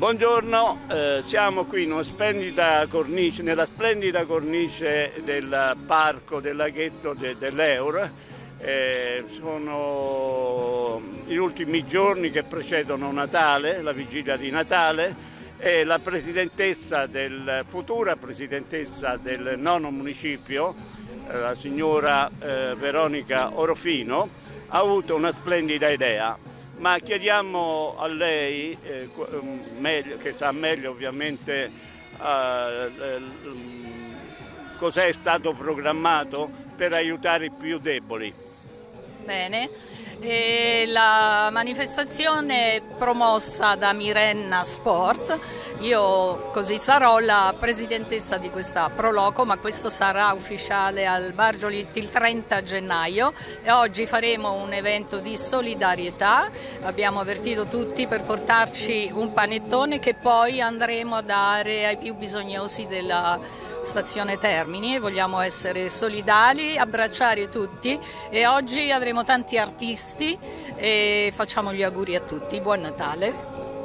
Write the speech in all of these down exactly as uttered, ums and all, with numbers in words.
Buongiorno, eh, siamo qui in una splendida cornice, nella splendida cornice del parco del laghetto de, dell'Eur. Eh, sono gli ultimi giorni che precedono Natale, la vigilia di Natale, e la presidentessa del, futura presidentessa del nono municipio, eh, la signora eh, Veronica Orofino, ha avuto una splendida idea. Ma chiediamo a lei, eh, meglio, che sa meglio ovviamente, eh, eh, cos'è stato programmato per aiutare i più deboli. Bene, e la manifestazione promossa da Mirenna Sport, io così sarò la presidentessa di questa Proloco, ma questo sarà ufficiale al Bargiolit il trenta gennaio e oggi faremo un evento di solidarietà. Abbiamo avvertito tutti per portarci un panettone che poi andremo a dare ai più bisognosi della stazione Termini. Vogliamo essere solidali, abbracciare tutti e oggi avremo tanti artisti e facciamo gli auguri a tutti. Buon Natale.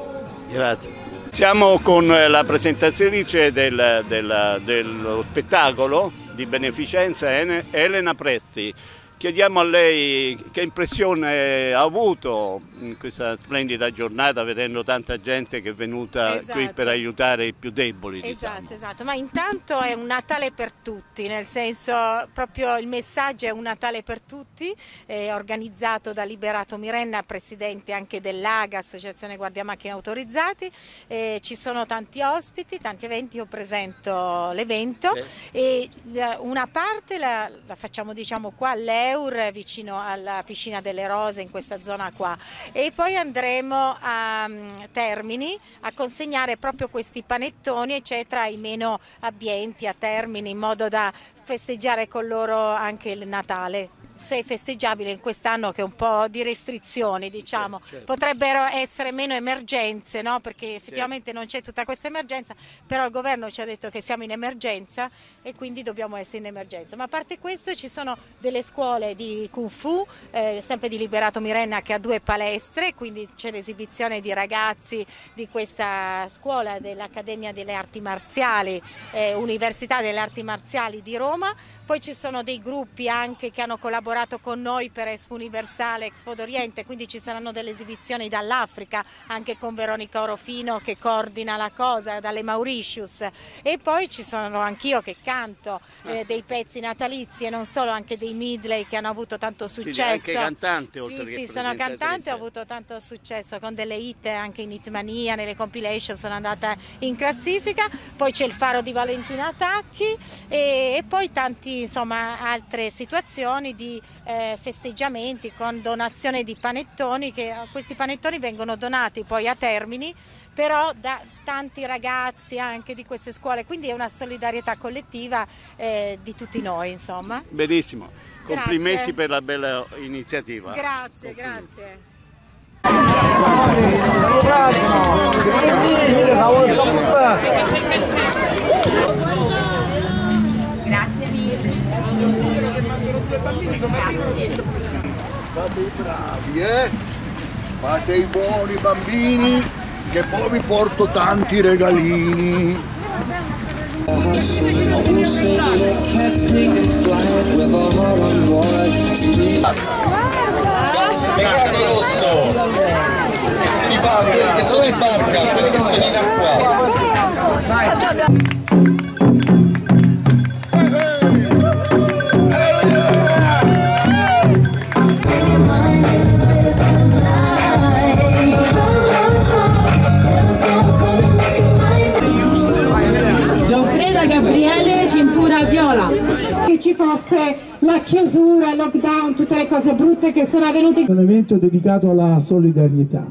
Grazie. Siamo con la presentatrice del, del, dello spettacolo di beneficenza, Elena Presti. Chiediamo a lei che impressione ha avuto in questa splendida giornata vedendo tanta gente che è venuta esatto. qui per aiutare i più deboli. Esatto, diciamo. esatto, ma intanto è un Natale per tutti, nel senso proprio il messaggio è un Natale per tutti, è organizzato da Liberato Mirenna, presidente anche dell'A G A, Associazione Guardia Macchine Autorizzati, eh, ci sono tanti ospiti, tanti eventi, io presento l'evento eh. e una parte la, la facciamo diciamo qua all'E vicino alla piscina delle Rose in questa zona qua e poi andremo a Termini a consegnare proprio questi panettoni eccetera ai meno abbienti a Termini in modo da festeggiare con loro anche il Natale. Se è festeggiabile in quest'anno che è un po' di restrizioni diciamo, certo, certo. potrebbero essere meno emergenze, no? Perché effettivamente certo. non c'è tutta questa emergenza, però il governo ci ha detto che siamo in emergenza e quindi dobbiamo essere in emergenza. Ma a parte questo ci sono delle scuole di Kung Fu, eh, sempre di Liberato Mirenna che ha due palestre, quindi c'è l'esibizione di ragazzi di questa scuola dell'Accademia delle Arti Marziali, eh, Università delle Arti Marziali di Roma, poi ci sono dei gruppi anche che hanno collaborato con noi per Expo Universale, Expo d'Oriente, quindi ci saranno delle esibizioni dall'Africa, anche con Veronica Orofino che coordina la cosa, dalle Mauritius, e poi ci sono anch'io che canto eh, dei pezzi natalizi e non solo, anche dei medley che hanno avuto tanto successo. Quindi anche cantante oltre sì, che sì, sono cantante, ho avuto tanto successo con delle hit anche in Hitmania, nelle compilation sono andata in classifica, poi c'è il Faro di Valentina Tacchi e, e poi tanti insomma altre situazioni di Eh, festeggiamenti con donazione di panettoni, che questi panettoni vengono donati poi a Termini però da tanti ragazzi anche di queste scuole, quindi è una solidarietà collettiva eh, di tutti noi insomma. Benissimo, complimenti Grazie. per la bella iniziativa. Grazie, grazie. Grazie mille. Fate i bravi, eh? Fate i buoni bambini, che poi vi porto tanti regalini. Peccato rosso che si rifà, quelli che sono in barca, quelli che sono in acqua. Gabriele Cintura Viola, che ci fosse la chiusura, il lockdown, tutte le cose brutte che sono avvenute. Un evento dedicato alla solidarietà.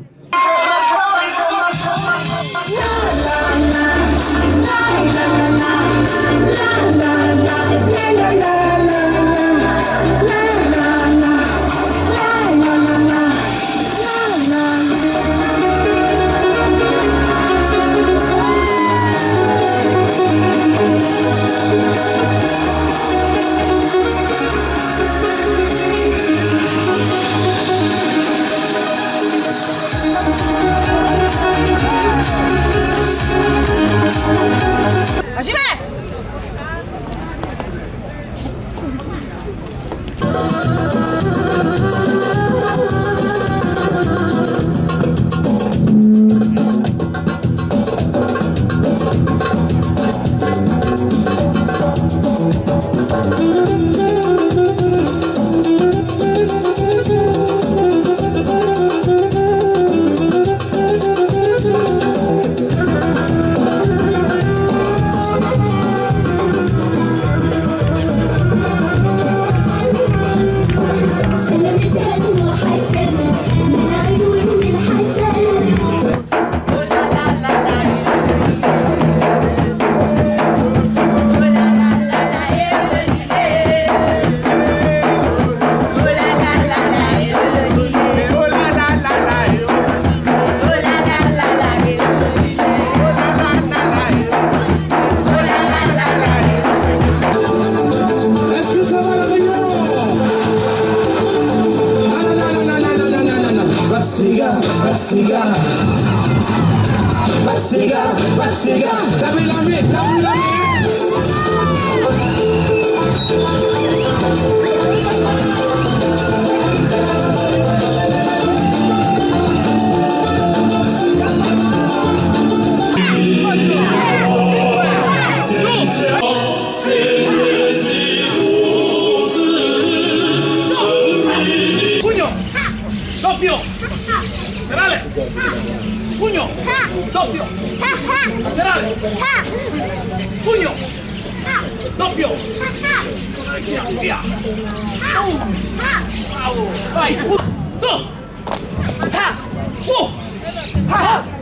Thank you. Dammi la me, dammi la me. Pugno! Doppio! Laterale! Pugno! Doppio! Laterale! Pugno! Doppio! Via! Vai! Su! Ha! Uh! Ha!